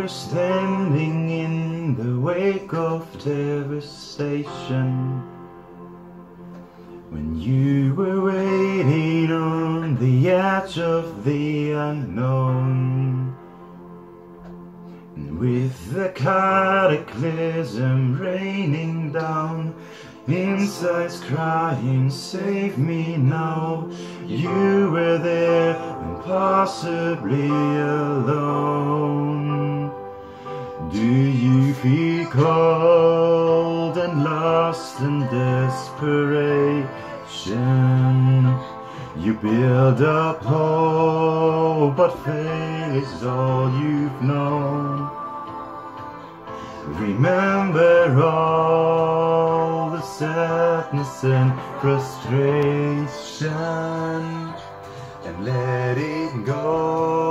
were standing in the wake of devastation, when you were waiting on the edge of the unknown, and with the cataclysm raining down, insides crying, save me now, you were there and possibly alone. Do you feel cold and lost in desperation? You build up hope, but fail is all you've known. Remember all the sadness and frustration, and let it go.